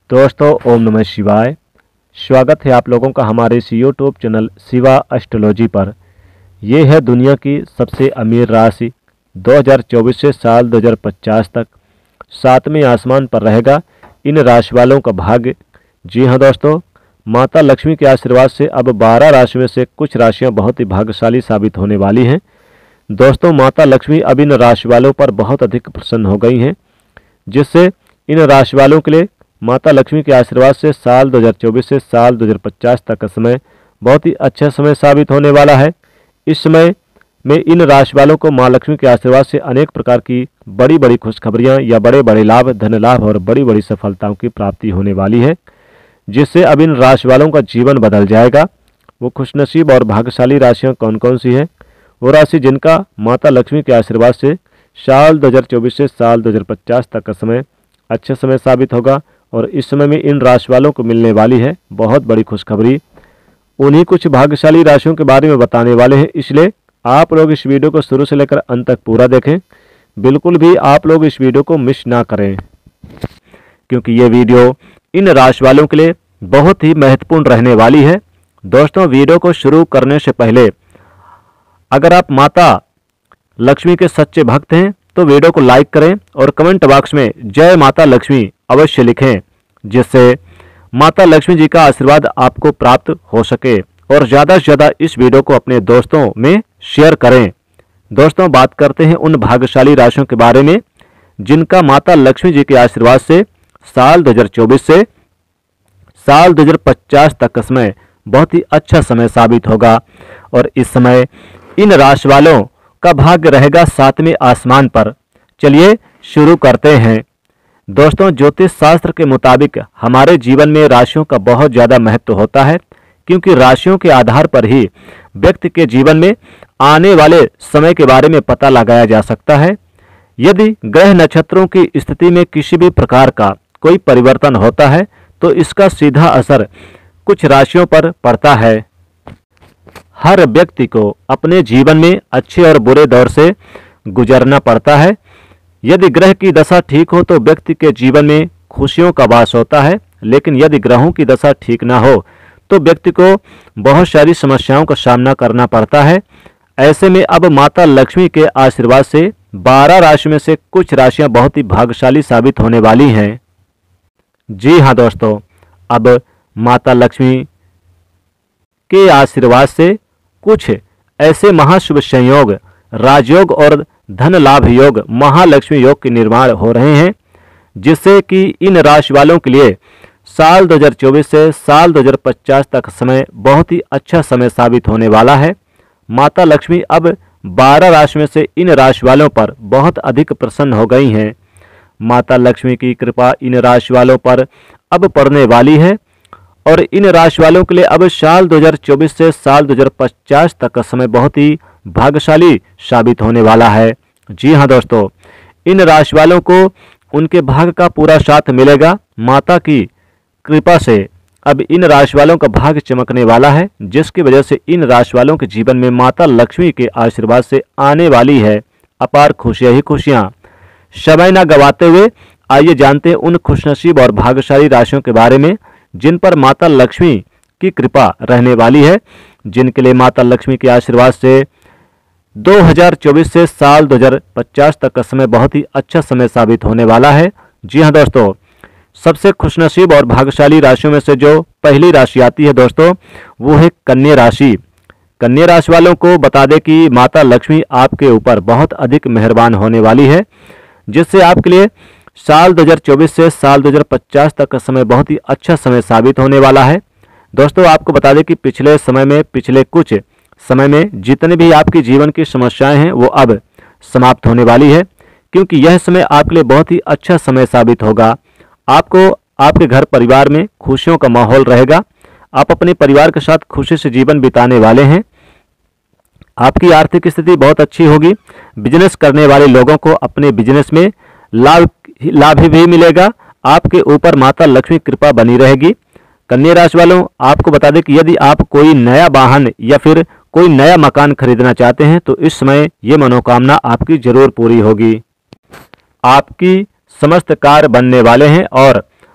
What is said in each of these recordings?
दोस्तों ओम नमः शिवाय। स्वागत है आप लोगों का हमारे इस यूट्यूब चैनल शिवा एस्ट्रोलॉजी पर। ये है दुनिया की सबसे अमीर राशि 2024 से साल 2050 तक सातवें आसमान पर रहेगा इन राशि वालों का भाग्य। जी हाँ दोस्तों, माता लक्ष्मी के आशीर्वाद से अब 12 राशियों में से कुछ राशियां बहुत ही भाग्यशाली साबित होने वाली हैं। दोस्तों, माता लक्ष्मी अब इन राशि वालों पर बहुत अधिक प्रसन्न हो गई हैं, जिससे इन राशि वालों के लिए माता लक्ष्मी के आशीर्वाद से साल 2024 से साल 2050 तक का समय बहुत ही अच्छा समय साबित होने वाला है। इस समय में इन राशि वालों को माँ लक्ष्मी के आशीर्वाद से अनेक प्रकार की बड़ी बड़ी खुशखबरियां या बड़े बड़े लाभ, धन लाभ और बड़ी बड़ी सफलताओं की प्राप्ति होने वाली है, जिससे अब इन राशि वालों का जीवन बदल जाएगा। वो खुशनसीब और भाग्यशाली राशियाँ कौन कौन सी हैं? वो राशि जिनका माता लक्ष्मी के आशीर्वाद से साल 2024 से साल 2050 तक का समय अच्छा समय साबित होगा और इस समय में इन राशि वालों को मिलने वाली है बहुत बड़ी खुशखबरी। उन्हीं कुछ भाग्यशाली राशियों के बारे में बताने वाले हैं, इसलिए आप लोग इस वीडियो को शुरू से लेकर अंत तक पूरा देखें। बिल्कुल भी आप लोग इस वीडियो को मिस ना करें, क्योंकि ये वीडियो इन राशि वालों के लिए बहुत ही महत्वपूर्ण रहने वाली है। दोस्तों, वीडियो को शुरू करने से पहले अगर आप माता लक्ष्मी के सच्चे भक्त हैं तो वीडियो को लाइक करें और कमेंट बॉक्स में जय माता लक्ष्मी अवश्य लिखें, जिससे माता लक्ष्मी जी का आशीर्वाद आपको प्राप्त हो सके। और ज़्यादा से ज़्यादा इस वीडियो को अपने दोस्तों में शेयर करें। दोस्तों, बात करते हैं उन भाग्यशाली राशियों के बारे में जिनका माता लक्ष्मी जी के आशीर्वाद से साल 2024 से साल 2050 तक का समय बहुत ही अच्छा समय साबित होगा। और इस समय इन राशि वालों का भाग्य रहेगा सातवें आसमान पर। चलिए शुरू करते हैं। दोस्तों, ज्योतिष शास्त्र के मुताबिक हमारे जीवन में राशियों का बहुत ज़्यादा महत्व होता है, क्योंकि राशियों के आधार पर ही व्यक्ति के जीवन में आने वाले समय के बारे में पता लगाया जा सकता है। यदि ग्रह नक्षत्रों की स्थिति में किसी भी प्रकार का कोई परिवर्तन होता है तो इसका सीधा असर कुछ राशियों पर पड़ता है। हर व्यक्ति को अपने जीवन में अच्छे और बुरे दौर से गुजरना पड़ता है। यदि ग्रह की दशा ठीक हो तो व्यक्ति के जीवन में खुशियों का वास होता है, लेकिन यदि ग्रहों की दशा ठीक ना हो तो व्यक्ति को बहुत सारी समस्याओं का सामना करना पड़ता है। ऐसे में अब माता लक्ष्मी के आशीर्वाद से 12 राशि में से कुछ राशियां बहुत ही भाग्यशाली साबित होने वाली हैं। जी हाँ दोस्तों, अब माता लक्ष्मी के आशीर्वाद से कुछ ऐसे महाशुभ संयोग, राजयोग और धन लाभ योग, महालक्ष्मी योग के निर्माण हो रहे हैं, जिससे कि इन राशि वालों के लिए साल 2024 से साल 2050 तक समय बहुत ही अच्छा समय साबित होने वाला है। माता लक्ष्मी अब 12 राशि में से इन राशि वालों पर बहुत अधिक प्रसन्न हो गई हैं। माता लक्ष्मी की कृपा इन राशि वालों पर अब पड़ने वाली है और इन राशि वालों के लिए अब साल 2024 से साल 2050 तक का समय बहुत ही भाग्यशाली साबित होने वाला है। जी हाँ दोस्तों, इन राशि वालों को उनके भाग्य का पूरा साथ मिलेगा। माता की कृपा से अब इन राशि वालों का भाग्य चमकने वाला है, जिसकी वजह से इन राशि वालों के जीवन में माता लक्ष्मी के आशीर्वाद से आने वाली है अपार खुशियां ही खुशियां। समय न गवाते हुए आइए जानते हैं उन खुशनसीब और भाग्यशाली राशियों के बारे में जिन पर माता लक्ष्मी की कृपा रहने वाली है, जिनके लिए माता लक्ष्मी के आशीर्वाद से 2024 से साल 2050 तक का समय बहुत ही अच्छा समय साबित होने वाला है। जी हाँ दोस्तों, सबसे खुशनसीब और भाग्यशाली राशियों में से जो पहली राशि आती है दोस्तों, वो है कन्या राशि। कन्या राशि वालों को बता दें कि माता लक्ष्मी आपके ऊपर बहुत अधिक मेहरबान होने वाली है, जिससे आपके लिए साल 2024 से साल 2050 तक का समय बहुत ही अच्छा समय साबित होने वाला है। दोस्तों, आपको बता दें कि पिछले कुछ समय में जितने भी आपकी जीवन की समस्याएं हैं वो अब समाप्त होने वाली है, क्योंकि यह समय आपके लिए बहुत ही अच्छा समय साबित होगा। आपको आपके घर परिवार में खुशियों का माहौल रहेगा। आप अपने परिवार के साथ खुशी से जीवन बिताने वाले हैं। आपकी आर्थिक स्थिति बहुत अच्छी होगी। बिजनेस करने वाले लोगों को अपने बिजनेस में लाभ भी मिलेगा। आपके ऊपर माता लक्ष्मी कृपा बनी रहेगी। कन्या राशि वालों, आपको बता दें कि यदि आप कोई नया वाहन या फिर कोई नया मकान खरीदना चाहते हैं तो इस समय ये मनोकामना आपकी जरूर पूरी होगी। आपकी समस्त कार्य बनने वाले हैं और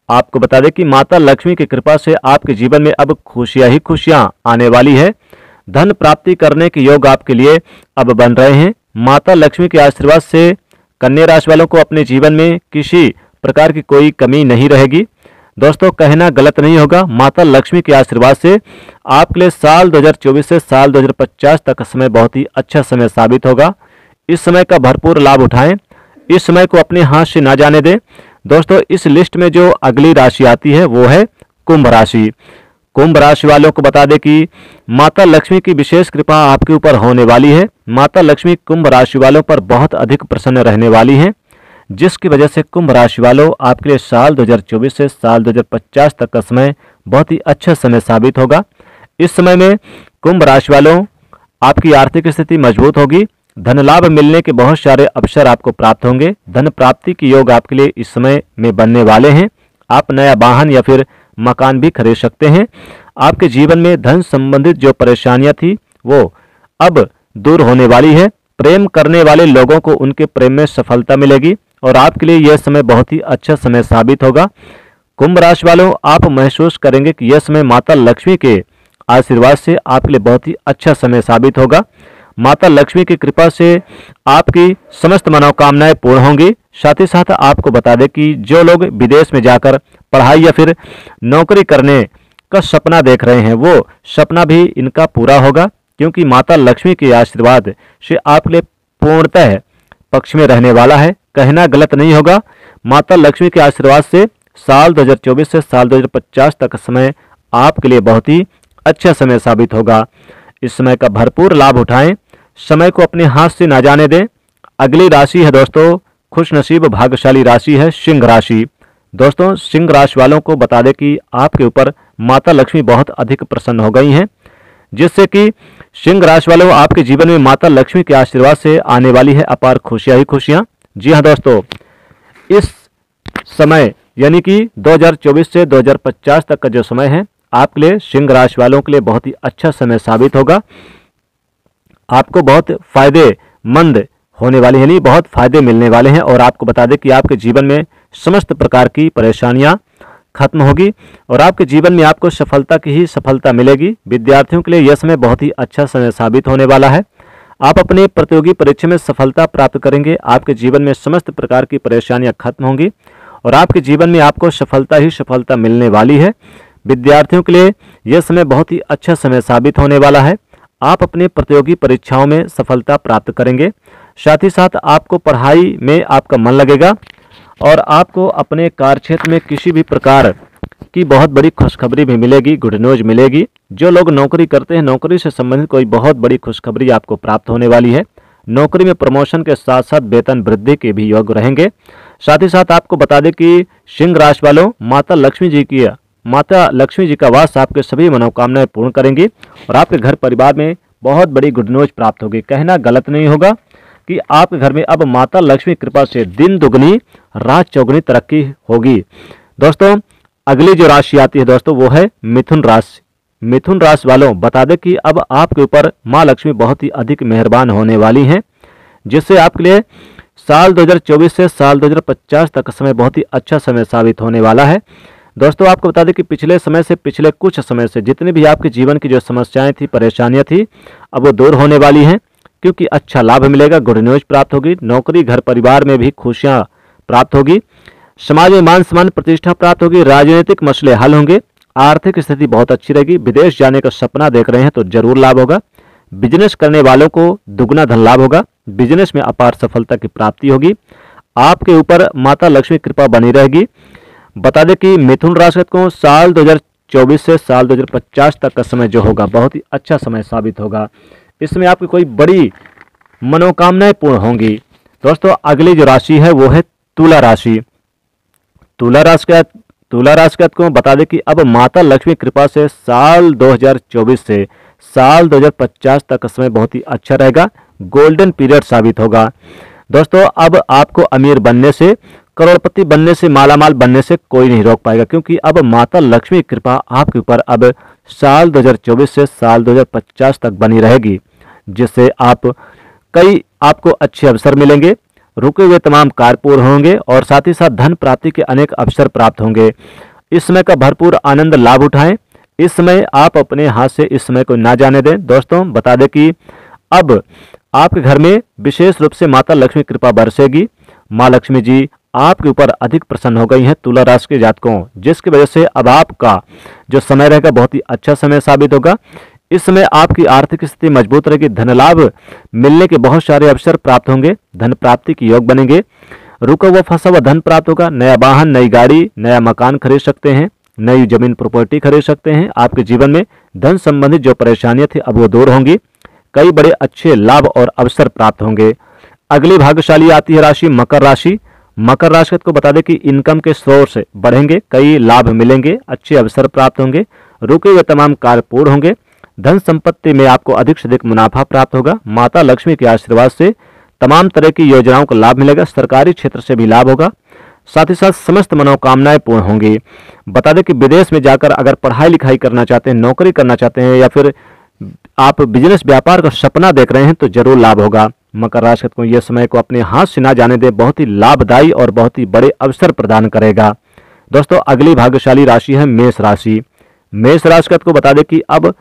आपको बता दें कि माता लक्ष्मी की कृपा से आपके जीवन में अब खुशियां ही खुशियां आने वाली है। धन प्राप्ति करने के योग आपके लिए अब बन रहे हैं। माता लक्ष्मी के आशीर्वाद से कन्या राशि वालों को अपने जीवन में किसी प्रकार की कोई कमी नहीं रहेगी। दोस्तों, कहना गलत नहीं होगा, माता लक्ष्मी के आशीर्वाद से आपके लिए साल 2024 से साल 2050 तक का समय बहुत ही अच्छा समय साबित होगा। इस समय का भरपूर लाभ उठाएं, इस समय को अपने हाथ से ना जाने दें। दोस्तों, इस लिस्ट में जो अगली राशि आती है वो है कुंभ राशि। कुंभ राशि वालों को बता दें कि माता लक्ष्मी की विशेष कृपा आपके ऊपर होने वाली है। माता लक्ष्मी कुंभ राशि वालों पर बहुत अधिक प्रसन्न रहने वाली हैं, जिसकी वजह से कुंभ राशि वालों आपके लिए साल 2024 से साल 2050 तक का समय बहुत ही अच्छा समय साबित होगा। इस समय में कुंभ राशि वालों आपकी आर्थिक स्थिति मजबूत होगी। धन लाभ मिलने के बहुत सारे अवसर आपको प्राप्त होंगे। धन प्राप्ति के योग आपके लिए इस समय में बनने वाले हैं। आप नया वाहन या फिर मकान भी खरीद सकते हैं। आपके जीवन में धन संबंधित जो परेशानियां थी वो अब दूर होने वाली है। प्रेम करने वाले लोगों को उनके प्रेम में सफलता मिलेगी और आपके लिए यह समय बहुत ही अच्छा समय साबित होगा। कुंभ राशि वालों, आप महसूस करेंगे कि यह समय माता लक्ष्मी के आशीर्वाद से आपके लिए बहुत ही अच्छा समय साबित होगा। माता लक्ष्मी की कृपा से आपकी समस्त मनोकामनाएं पूर्ण होंगी। साथ ही साथ आपको बता दें कि जो लोग विदेश में जाकर पढ़ाई या फिर नौकरी करने का सपना देख रहे हैं वो सपना भी इनका पूरा होगा, क्योंकि माता लक्ष्मी के आशीर्वाद से आपके लिए पूर्णतः पक्ष में रहने वाला है। कहना गलत नहीं होगा, माता लक्ष्मी के आशीर्वाद से साल 2024 से साल 2050 तक समय आपके लिए बहुत ही अच्छा समय साबित होगा। इस समय का भरपूर लाभ उठाएं, समय को अपने हाथ से ना जाने दें। अगली राशि है दोस्तों, खुशनसीब भाग्यशाली राशि है सिंह राशि। दोस्तों, सिंह राशि वालों को बता दें कि आपके ऊपर माता लक्ष्मी बहुत अधिक प्रसन्न हो गई हैं, जिससे कि सिंह राशि वालों आपके जीवन में माता लक्ष्मी के आशीर्वाद से आने वाली है अपार खुशियां ही खुशियां। जी हाँ दोस्तों, इस समय यानी कि 2024 से 2050 तक का जो समय है आपके लिए सिंह राशि वालों के लिए बहुत ही अच्छा समय साबित होगा। आपको बहुत फायदेमंद होने वाली है, नहीं बहुत फायदे मिलने वाले हैं। और आपको बता दें कि आपके जीवन में समस्त प्रकार की परेशानियां खत्म होगी और आपके जीवन में आपको सफलता की ही सफलता मिलेगी। विद्यार्थियों के लिए यह समय बहुत ही अच्छा समय साबित होने वाला है। आप अपने प्रतियोगी परीक्षा में सफलता प्राप्त करेंगे। आपके जीवन में समस्त प्रकार की परेशानियां खत्म होंगी और आपके जीवन में आपको सफलता ही सफलता मिलने वाली है। विद्यार्थियों के लिए यह समय बहुत ही अच्छा समय साबित होने वाला है। आप अपने प्रतियोगी परीक्षाओं में सफलता प्राप्त करेंगे। साथ ही साथ आपको पढ़ाई में आपका मन लगेगा और आपको अपने कार्यक्षेत्र में किसी भी प्रकार की बहुत बड़ी खुशखबरी भी मिलेगी, गुड न्यूज मिलेगी। जो लोग नौकरी करते हैं, नौकरी से संबंधित कोई बहुत बड़ी खुशखबरी आपको प्राप्त होने वाली है। नौकरी में प्रमोशन के साथ साथ वेतन वृद्धि के भी योग रहेंगे। साथ ही साथ आपको बता दें कि सिंह राशि वालों माता लक्ष्मी जी का वास आपके सभी मनोकामनाएं पूर्ण करेंगी और आपके घर परिवार में बहुत बड़ी गुड न्यूज प्राप्त होगी। कहना गलत नहीं होगा कि आपके घर में अब माता लक्ष्मी कृपा से दिन दुगनी रात चौगुनी तरक्की होगी। दोस्तों, अगली जो राशि आती है दोस्तों वो है मिथुन राशि। मिथुन राशि वालों बता दें कि अब आपके ऊपर माँ लक्ष्मी बहुत ही अधिक मेहरबान होने वाली हैं, जिससे आपके लिए साल 2024 से साल 2050 तक का समय बहुत ही अच्छा समय साबित होने वाला है। दोस्तों, आपको बता दें कि पिछले कुछ समय से जितनी भी आपके जीवन की जो समस्याएं थी, परेशानियां थी, अब वो दूर होने वाली हैं, क्योंकि अच्छा लाभ मिलेगा, गुड न्यूज प्राप्त होगी। नौकरी, घर परिवार में भी खुशियां प्राप्त होगी। समाज में मान सम्मान प्रतिष्ठा प्राप्त होगी। राजनीतिक मसले हल होंगे। आर्थिक स्थिति बहुत अच्छी रहेगी। विदेश जाने का सपना देख रहे हैं तो जरूर लाभ होगा। बिजनेस करने वालों को दुगना धन लाभ होगा। बिजनेस में अपार सफलता की प्राप्ति होगी। आपके ऊपर माता लक्ष्मी कृपा बनी रहेगी। बता दें कि मिथुन राशि को साल 2024 से साल 2050 तक का समय जो होगा बहुत ही अच्छा समय साबित होगा। इसमें आपकी कोई बड़ी मनोकामनाएं पूर्ण होंगी। दोस्तों, अगली जो राशि है वो है तुला राशि। तुला राशि को बता दें कि अब माता लक्ष्मी कृपा से साल 2024 से साल 2050 तक का समय बहुत ही अच्छा रहेगा। गोल्डन पीरियड साबित होगा। दोस्तों, अब आपको अमीर बनने से, करोड़पति बनने से, मालामाल बनने से कोई नहीं रोक पाएगा, क्योंकि अब माता लक्ष्मी कृपा आपके ऊपर अब साल 2024 से साल 2050 तक बनी रहेगी, जिससे आपको अच्छे अवसर मिलेंगे। रुके हुए तमाम कार्य पूर्ण होंगे और साथ ही साथ धन प्राप्ति के अनेक अवसर प्राप्त होंगे। इस समय का भरपूर आनंद लाभ उठाएं। इस समय आप अपने हाथ से इस समय को ना जाने दें। दोस्तों बता दें कि अब आपके घर में विशेष रूप से माता लक्ष्मी कृपा बरसेगी। माँ लक्ष्मी जी आपके ऊपर अधिक प्रसन्न हो गई हैं तुला राशि के जातकों, जिसकी वजह से अब आपका जो समय रहेगा बहुत ही अच्छा समय साबित होगा। इस समय आपकी आर्थिक स्थिति मजबूत रहेगी, धन लाभ मिलने के बहुत सारे अवसर प्राप्त होंगे, धन प्राप्ति के योग बनेंगे, रुका हुआ फंसा हुआ धन प्राप्त होगा, नया वाहन, नई गाड़ी, नया मकान खरीद सकते हैं, नई जमीन प्रॉपर्टी खरीद सकते हैं। आपके जीवन में धन संबंधित जो परेशानियां थी अब वो दूर होंगी, कई बड़े अच्छे लाभ और अवसर प्राप्त होंगे। अगली भाग्यशाली आती है राशि मकर राशि। मकर राशि को बता दें कि इनकम के सोर्स बढ़ेंगे, कई लाभ मिलेंगे, अच्छे अवसर प्राप्त होंगे, रुके हुए तमाम कार्य पूर्ण होंगे, धन संपत्ति में आपको अधिक से अधिक मुनाफा प्राप्त होगा। माता लक्ष्मी के आशीर्वाद से तमाम तरह की योजनाओं का लाभ मिलेगा, सरकारी क्षेत्र से भी लाभ होगा, साथ ही साथ समस्त मनोकामनाएं पूर्ण होंगी। बता दें कि विदेश में जाकर अगर पढ़ाई लिखाई करना चाहते हैं, नौकरी करना चाहते हैं या फिर आप बिजनेस व्यापार का सपना देख रहे हैं तो जरूर लाभ होगा। मकर राशि को यह समय को अपने हाथ से ना जाने दें, बहुत ही लाभदायी और बहुत ही बड़े अवसर प्रदान करेगा। दोस्तों अगली भाग्यशाली राशि है मेष राशि। मेष राशि को बता दें कि अब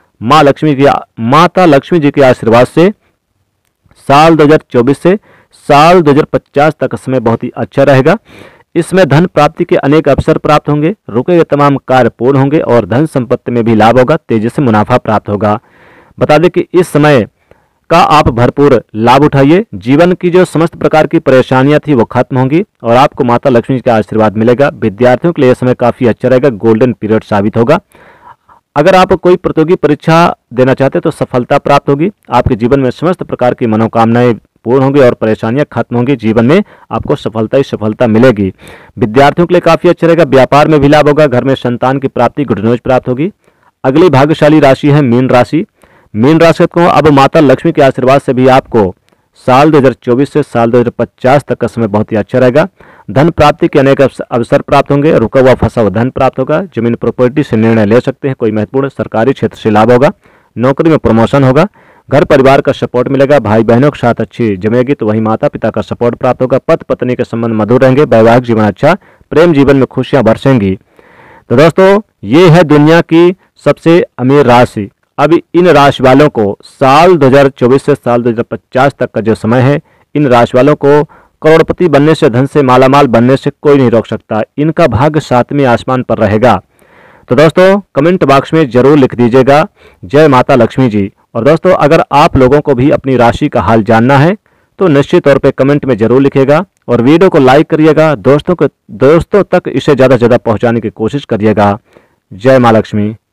माता लक्ष्मी जी के आशीर्वाद से साल 2024 से साल 2050 तक समय बहुत ही अच्छा रहेगा। इसमें धन प्राप्ति के अनेक अवसर प्राप्त होंगे, रुके हुए तमाम कार्य पूर्ण होंगे और धन संपत्ति में भी लाभ होगा, तेजी से मुनाफा प्राप्त होगा। बता दें कि इस समय का आप भरपूर लाभ उठाइए। जीवन की जो समस्त प्रकार की परेशानियां थी वो खत्म होंगी और आपको माता लक्ष्मी का आशीर्वाद मिलेगा। विद्यार्थियों के लिए यह समय काफी अच्छा रहेगा, गोल्डन पीरियड साबित होगा। अगर आप कोई प्रतियोगी परीक्षा देना चाहते हैं तो सफलता प्राप्त होगी। आपके जीवन में समस्त प्रकार की मनोकामनाएं पूर्ण होंगी और परेशानियां खत्म होंगी। जीवन में आपको सफलता ही सफलता मिलेगी। विद्यार्थियों के लिए काफी अच्छा रहेगा, व्यापार में भी लाभ होगा, घर में संतान की प्राप्ति, गुड न्यूज प्राप्त होगी। अगली भाग्यशाली राशि है मीन राशि। मीन राशि को अब माता लक्ष्मी के आशीर्वाद से भी आपको साल 2024 से साल 2050 तक का समय बहुत ही अच्छा रहेगा। धन प्राप्ति के अनेक अवसर प्राप्त होंगे, रुका हुआ फंसा हुआ धन प्राप्त होगा, जमीन प्रॉपर्टी से निर्णय ले सकते हैं, कोई महत्वपूर्ण सरकारी क्षेत्र से लाभ होगा, नौकरी में प्रमोशन होगा, घर परिवार का सपोर्ट मिलेगा, भाई बहनों के साथ अच्छी जमेगी तो वही माता पिता का सपोर्ट प्राप्त होगा, पति पत्नी के संबंध मधुर रहेंगे, वैवाहिक जीवन अच्छा, प्रेम जीवन में खुशियां बरसेंगी। तो दोस्तों ये है दुनिया की सबसे अमीर राशि। अब इन राशि वालों को साल 2024 से साल 2050 तक का जो समय है, इन राशि वालों को करोड़पति बनने से, धन से मालामाल बनने से कोई नहीं रोक सकता। इनका भाग्य सातवें आसमान पर रहेगा। तो दोस्तों कमेंट बॉक्स में जरूर लिख दीजिएगा जय माता लक्ष्मी जी। और दोस्तों अगर आप लोगों को भी अपनी राशि का हाल जानना है तो निश्चित तौर पे कमेंट में जरूर लिखिएगा और वीडियो को लाइक करिएगा, दोस्तों तक इसे ज़्यादा से ज़्यादा पहुँचाने की कोशिश करिएगा। जय माँ लक्ष्मी।